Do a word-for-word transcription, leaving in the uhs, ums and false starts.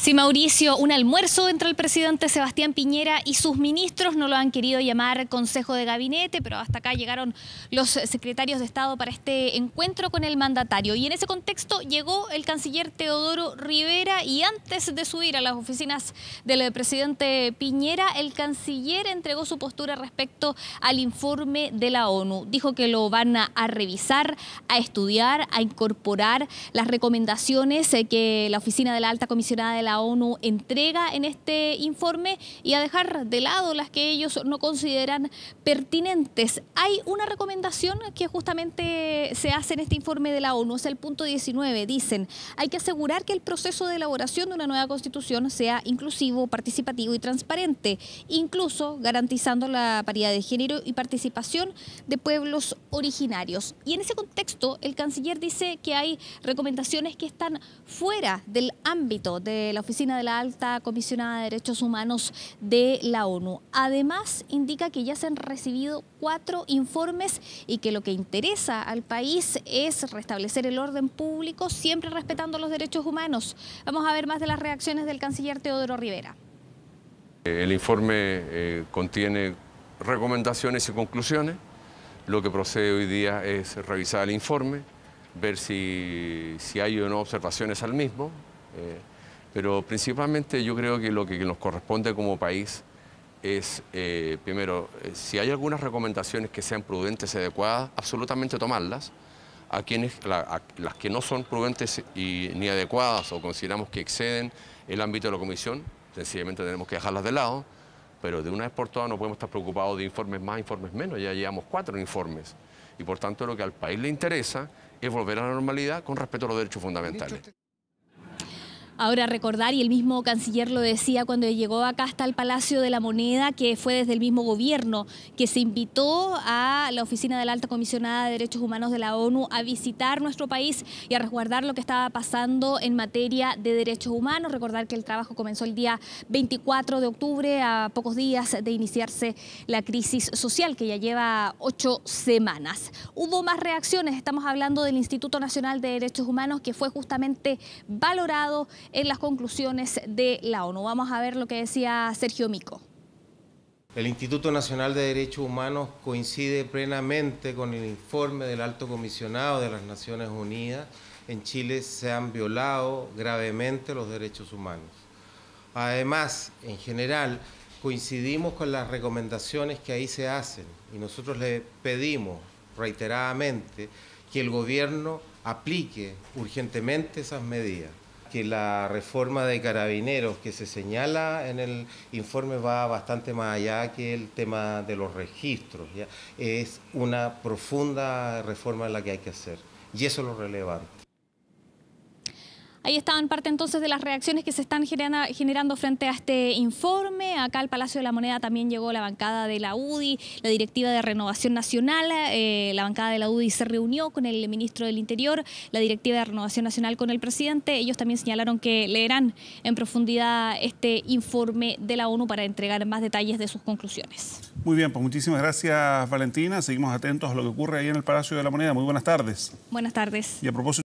Sí, Mauricio, un almuerzo entre el presidente Sebastián Piñera y sus ministros. No lo han querido llamar Consejo de Gabinete, pero hasta acá llegaron los secretarios de Estado para este encuentro con el mandatario. Y en ese contexto llegó el canciller Teodoro Rivera y antes de subir a las oficinas del presidente Piñera, el canciller entregó su postura respecto al informe de la ONU. Dijo que lo van a, a revisar, a estudiar, a incorporar las recomendaciones que la oficina de la Alta Comisionada de la ONU entrega en este informe y a dejar de lado las que ellos no consideran pertinentes. Hay una recomendación que justamente se hace en este informe de la ONU, es el punto diecinueve. Dicen, hay que asegurar que el proceso de elaboración de una nueva constitución sea inclusivo, participativo y transparente, incluso garantizando la paridad de género y participación de pueblos originarios. Y en ese contexto, el canciller dice que hay recomendaciones que están fuera del ámbito de la Oficina de la Alta Comisionada de Derechos Humanos de la ONU. Además, indica que ya se han recibido cuatro informes y que lo que interesa al país es restablecer el orden público, siempre respetando los derechos humanos. Vamos a ver más de las reacciones del canciller Teodoro Rivera. El informe eh, contiene recomendaciones y conclusiones. Lo que procede hoy día es revisar el informe, ver si, si hay o no observaciones al mismo. Eh, Pero principalmente yo creo que lo que nos corresponde como país es, eh, primero, eh, si hay algunas recomendaciones que sean prudentes y adecuadas, absolutamente tomarlas. A quienes, la, a las que no son prudentes y, ni adecuadas o consideramos que exceden el ámbito de la comisión, sencillamente tenemos que dejarlas de lado, pero de una vez por todas no podemos estar preocupados de informes más, informes menos. Ya llevamos cuatro informes y por tanto lo que al país le interesa es volver a la normalidad con respeto a los derechos fundamentales. Ahora recordar, y el mismo canciller lo decía cuando llegó acá hasta el Palacio de la Moneda, que fue desde el mismo gobierno que se invitó a la Oficina de la Alta Comisionada de Derechos Humanos de la ONU a visitar nuestro país y a resguardar lo que estaba pasando en materia de derechos humanos. Recordar que el trabajo comenzó el día veinticuatro de octubre, a pocos días de iniciarse la crisis social, que ya lleva ocho semanas. Hubo más reacciones, estamos hablando del Instituto Nacional de Derechos Humanos, que fue justamente valorado en las conclusiones de la ONU. Vamos a ver lo que decía Sergio Mico. El Instituto Nacional de Derechos Humanos coincide plenamente con el informe del Alto Comisionado de las Naciones Unidas. En Chile se han violado gravemente los derechos humanos. Además, en general, coincidimos con las recomendaciones que ahí se hacen y nosotros le pedimos reiteradamente que el gobierno aplique urgentemente esas medidas. Que la reforma de Carabineros que se señala en el informe va bastante más allá que el tema de los registros, ¿ya? Es una profunda reforma la que hay que hacer y eso es lo relevante. Ahí estaban parte entonces de las reacciones que se están generando frente a este informe. Acá al Palacio de la Moneda también llegó la bancada de la U D I, la directiva de Renovación Nacional. Eh, la bancada de la U D I se reunió con el ministro del Interior, la directiva de Renovación Nacional con el presidente. Ellos también señalaron que leerán en profundidad este informe de la ONU para entregar más detalles de sus conclusiones. Muy bien, pues muchísimas gracias, Valentina. Seguimos atentos a lo que ocurre ahí en el Palacio de la Moneda. Muy buenas tardes. Buenas tardes. Y a propósito